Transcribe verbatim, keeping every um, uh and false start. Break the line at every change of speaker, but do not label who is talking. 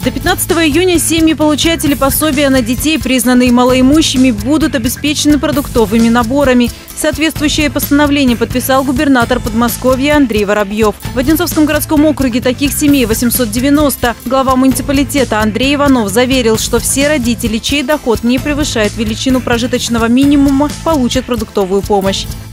До пятнадцатого июня семьи-получатели пособия на детей, признанные малоимущими, будут обеспечены продуктовыми наборами. Соответствующее постановление подписал губернатор Подмосковья Андрей Воробьев. В Одинцовском городском округе таких семей восемьсот девяносто. Глава муниципалитета Андрей Иванов заверил, что все родители, чей доход не превышает величину прожиточного минимума, получат продуктовую помощь.